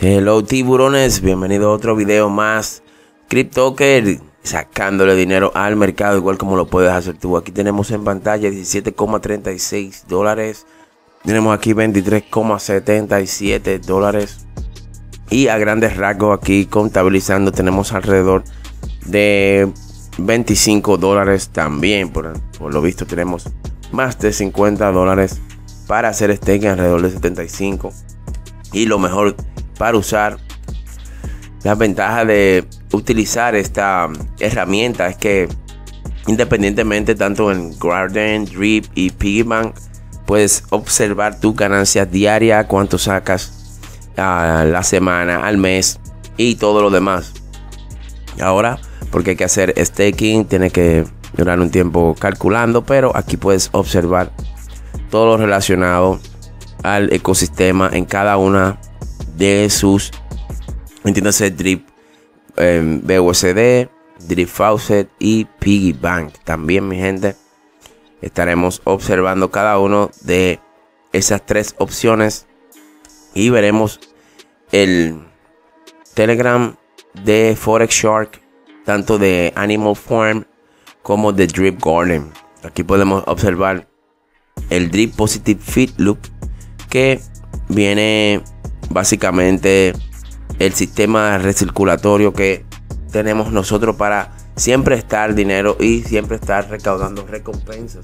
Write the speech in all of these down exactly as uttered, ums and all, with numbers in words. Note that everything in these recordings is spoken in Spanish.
Hello tiburones, bienvenido a otro video más. CrypToker, sacándole dinero al mercado igual como lo puedes hacer tú. Aquí tenemos en pantalla diecisiete coma treinta y seis dólares. Tenemos aquí veintitrés coma setenta y siete dólares. Y a grandes rasgos aquí contabilizando tenemos alrededor de veinticinco dólares también. Por, por lo visto tenemos más de cincuenta dólares para hacer staking, alrededor de setenta y cinco. Y lo mejor para usar, la ventaja de utilizar esta herramienta es que independientemente tanto en Garden, Drip y Piggy Bank puedes observar tus ganancias diarias, cuánto sacas a la semana, al mes y todo lo demás. Ahora, porque hay que hacer staking, tiene que durar un tiempo calculando, pero aquí puedes observar todo lo relacionado al ecosistema en cada una de sus, entiéndase, Drip, eh, B U S D, Drip Faucet y Piggy Bank. También, mi gente, estaremos observando cada uno de esas tres opciones y veremos el Telegram de Forex Shark, tanto de Animal Farm como de Drip Garden. Aquí podemos observar el Drip Positive Feed Loop, que viene básicamente el sistema recirculatorio que tenemos nosotros para siempre estar dinero y siempre estar recaudando recompensas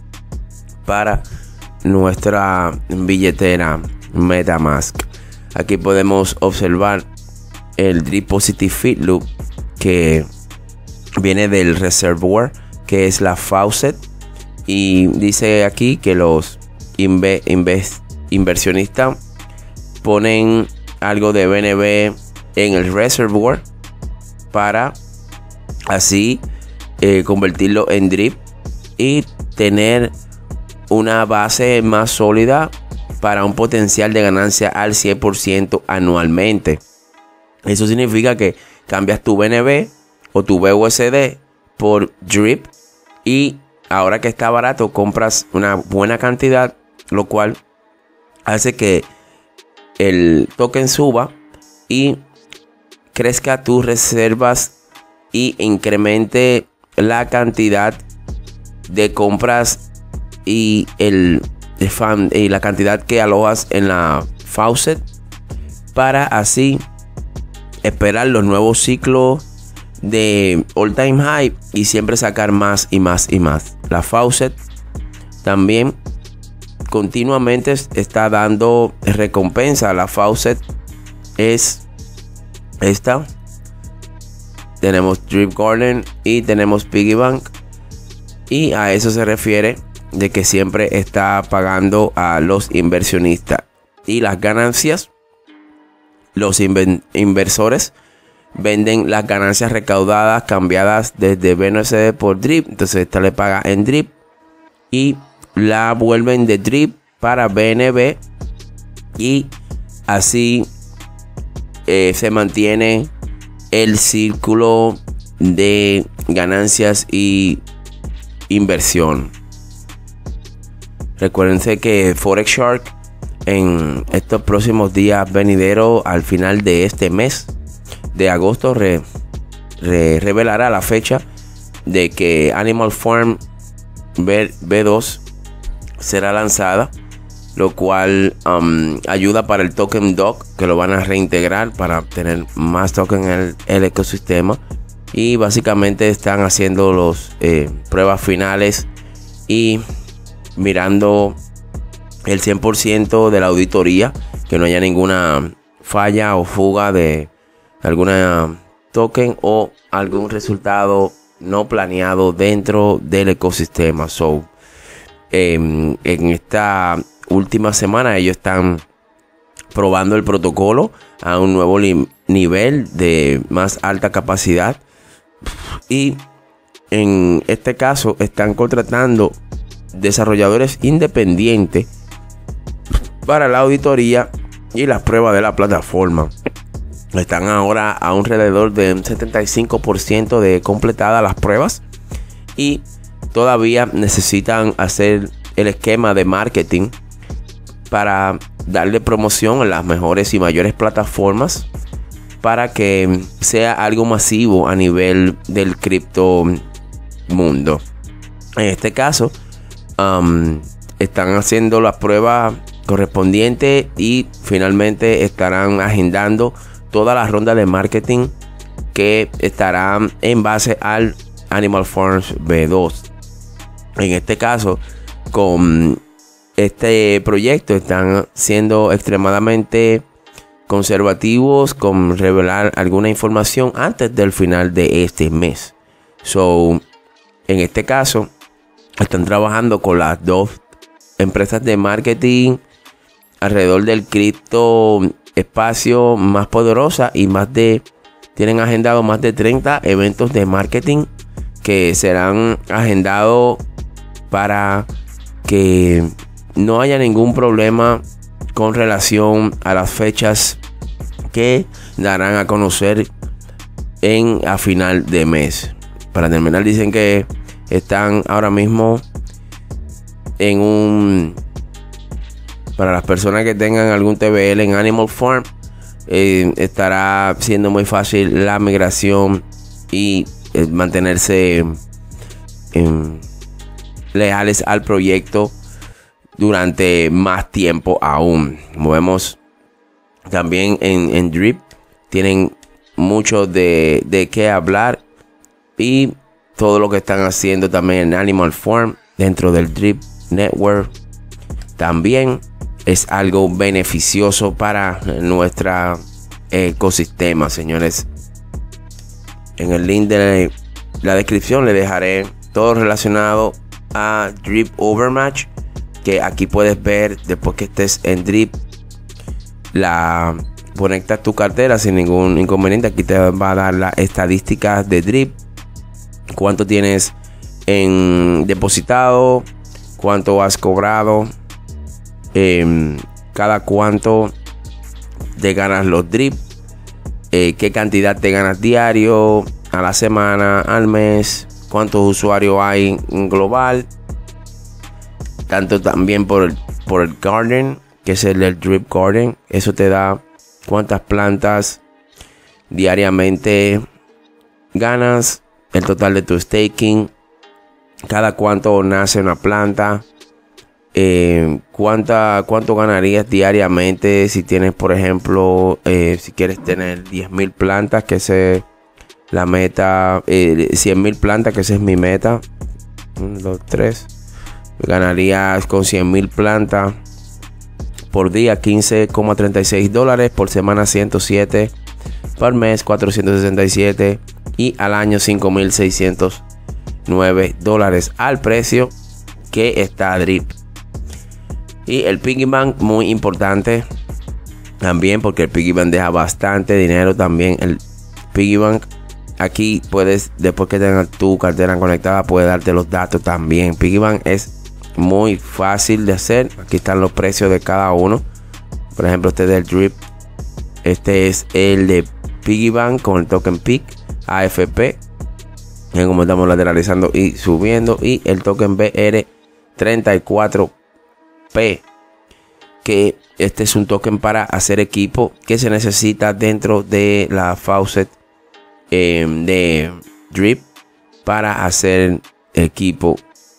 para nuestra billetera MetaMask. Aquí podemos observar el Drip Positive Feed Loop, que viene del reservoir, que es la faucet, y dice aquí que los inve inves inversionistas ponen algo de B N B en el reservoir para así eh, convertirlo en drip y tener una base más sólida para un potencial de ganancia al cien por ciento anualmente. Eso significa que cambias tu B N B o tu B U S D por drip y ahora que está barato compras una buena cantidad, lo cual hace que el token suba y crezca tus reservas y incremente la cantidad de compras y el, el fan, y la cantidad que alojas en la faucet, para así esperar los nuevos ciclos de all time high y siempre sacar más y más y más. La faucet también continuamente está dando recompensa. La faucet es esta. Tenemos Drip Garden y tenemos Piggy Bank, y a eso se refiere de que siempre está pagando a los inversionistas, y las ganancias, los inversores venden las ganancias recaudadas cambiadas desde B U S D por Drip. Entonces esta le paga en Drip y la vuelven de Drip para B N B, y así eh, se mantiene el círculo de ganancias y inversión. Recuérdense que Forex Shark en estos próximos días venideros, al final de este mes de agosto, re, re, revelará la fecha de que Animal Farm B dos será lanzada, lo cual um, ayuda para el token dock, que lo van a reintegrar para tener más token en el, el ecosistema. Y básicamente están haciendo los eh, pruebas finales y mirando el cien por ciento de la auditoría, que no haya ninguna falla o fuga de alguna token o algún resultado no planeado dentro del ecosistema. So, eh, en esta última semana ellos están probando el protocolo a un nuevo nivel de más alta capacidad, y en este caso están contratando desarrolladores independientes para la auditoría y las pruebas de la plataforma. Están ahora a un alrededor de un setenta y cinco por ciento de completadas las pruebas, y todavía necesitan hacer el esquema de marketing para darle promoción en las mejores y mayores plataformas para que sea algo masivo a nivel del cripto mundo. En este caso, um, están haciendo las pruebas correspondientes y finalmente estarán agendando toda la ronda de marketing que estará en base al Animal Farms V dos. En este caso, con este proyecto están siendo extremadamente conservativos con revelar alguna información antes del final de este mes. So, en este caso, están trabajando con las dos empresas de marketing alrededor del cripto espacio más poderosa y más de tienen agendado más de treinta eventos de marketing que serán agendados para que no haya ningún problema con relación a las fechas que darán a conocer en a final de mes. Para terminar, dicen que están ahora mismo en un para las personas que tengan algún T V L en Animal Farm, eh, estará siendo muy fácil la migración y eh, mantenerse eh, leales al proyecto durante más tiempo aún. Movemos también en, en Drip. Tienen mucho de, de qué hablar. Y todo lo que están haciendo también en Animal Farm dentro del Drip Network también es algo beneficioso para nuestro ecosistema, señores. En el link de la descripción le dejaré todo relacionado a Drip Overmatch, que aquí puedes ver después que estés en Drip. La conectas tu cartera sin ningún inconveniente. Aquí te va a dar las estadísticas de Drip, cuánto tienes en depositado, cuánto has cobrado, eh, cada cuánto te ganas los Drip, eh, qué cantidad te ganas diario, a la semana, al mes, cuántos usuarios hay en global, tanto también por el, por el Garden, que es el del Drip Garden. Eso te da cuántas plantas diariamente ganas, el total de tu staking, cada cuánto nace una planta, eh, cuánta, cuánto ganarías diariamente si tienes, por ejemplo, eh, si quieres tener diez mil plantas, que es la meta, eh, cien mil plantas, que esa es mi meta. uno, dos, tres. Ganarías con cien mil plantas por día quince coma treinta y seis dólares, por semana ciento siete, por mes cuatrocientos sesenta y siete y al año cinco mil seiscientos nueve dólares al precio que está Drip. Y el Piggy Bank, muy importante también, porque el Piggy Bank deja bastante dinero también. El Piggy Bank, aquí puedes, después que tengas tu cartera conectada, puedes darte los datos también. Piggy Bank es muy fácil de hacer. Aquí están los precios de cada uno. Por ejemplo, este del Drip, este es el de Piggy Bank con el token P I C A F P, miren cómo estamos lateralizando y subiendo. Y el token B R treinta y cuatro P, que este es un token para hacer equipo que se necesita dentro de la faucet eh, de Drip para hacer equipo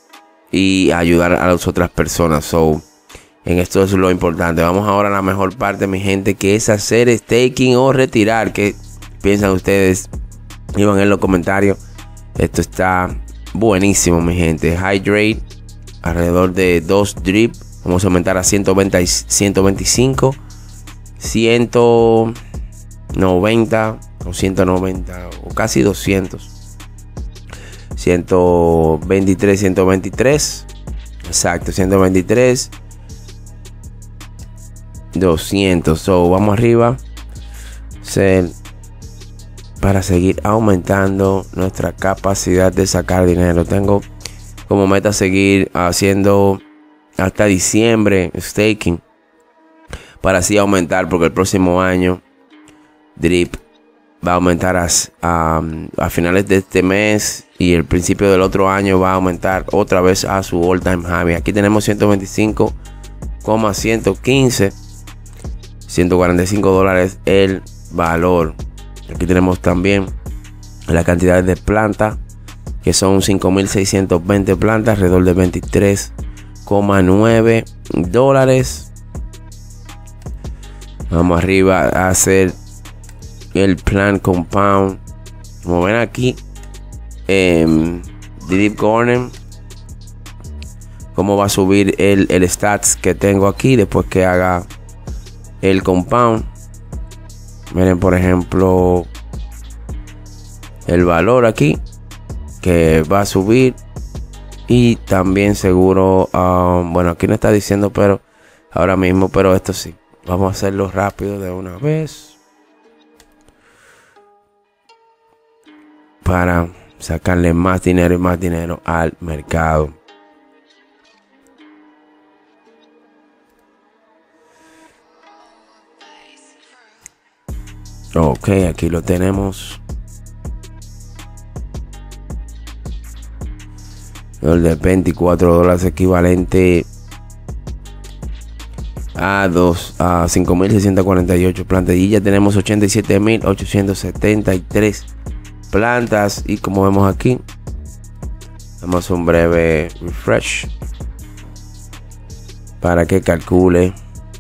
y ayudar a las otras personas. So, en esto es lo importante. Vamos ahora a la mejor parte, mi gente, que es hacer staking o retirar. ¿Qué piensan ustedes? Iban en los comentarios. Esto está buenísimo, mi gente. Hydrate alrededor de dos Drip. Vamos a aumentar a ciento veinte, ciento veinticinco, ciento noventa o ciento noventa o casi doscientos. ciento veintitrés, ciento veintitrés. Exacto, ciento veintitrés. doscientos. So, vamos arriba. Sell. Para seguir aumentando nuestra capacidad de sacar dinero. Tengo como meta seguir haciendo hasta diciembre staking, para así aumentar, porque el próximo año Drip va a aumentar a, a, a finales de este mes, y el principio del otro año va a aumentar otra vez a su all time high. Aquí tenemos ciento veinticinco coma ciento quince. ciento cuarenta y cinco dólares el valor. Aquí tenemos también la cantidad de plantas, que son cinco mil seiscientos veinte plantas, alrededor de veintitrés coma nueve dólares. Vamos arriba a hacer el plan compound. Como ven aquí, eh, Deep Corner, cómo va a subir el, el stats que tengo aquí después que haga el compound. Miren, por ejemplo, el valor aquí que va a subir. Y también seguro, um, bueno, aquí no está diciendo, pero ahora mismo, pero esto sí. Vamos a hacerlo rápido de una vez para sacarle más dinero y más dinero al mercado. Ok, aquí lo tenemos. El de veinticuatro dólares, equivalente a dos a cinco mil seiscientos cuarenta y ocho plantas. Y ya tenemos ochenta y siete mil ochocientos setenta y tres plantas. Y como vemos aquí, damos un breve refresh para que calcule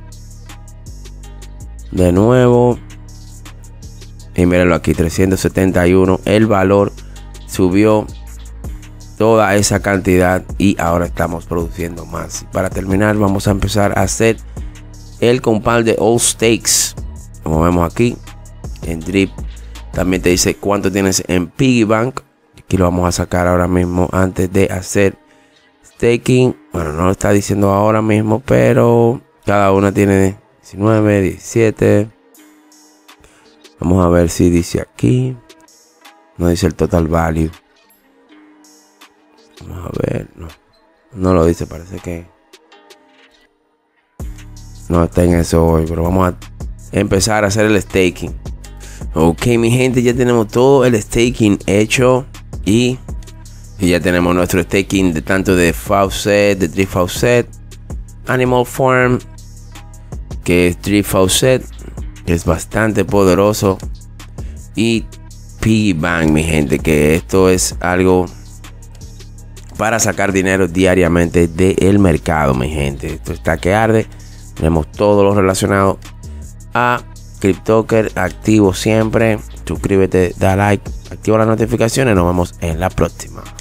de nuevo. Y mírenlo aquí, trescientos setenta y uno. El valor subió toda esa cantidad y ahora estamos produciendo más. Para terminar, vamos a empezar a hacer el compound de All Stakes. Como vemos aquí en Drip, también te dice cuánto tienes en Piggy Bank. Aquí lo vamos a sacar ahora mismo antes de hacer staking. Bueno, no lo está diciendo ahora mismo, pero cada una tiene diecinueve, diecisiete. Vamos a ver si dice aquí. No dice el total value. Vamos a ver. No, no lo dice. Parece que no está en eso hoy. Pero vamos a empezar a hacer el staking. Ok, mi gente. Ya tenemos todo el staking hecho. Y, y ya tenemos nuestro staking de tanto de Faucet, de Drip Faucet, Animal Farm, que es Drip Faucet, que es bastante poderoso, y Piggy Bank, mi gente, que esto es algo para sacar dinero diariamente del mercado, mi gente. Esto está que arde. Tenemos todo lo relacionado a CrypToker activo siempre. Suscríbete, da like, activa las notificaciones. Nos vemos en la próxima.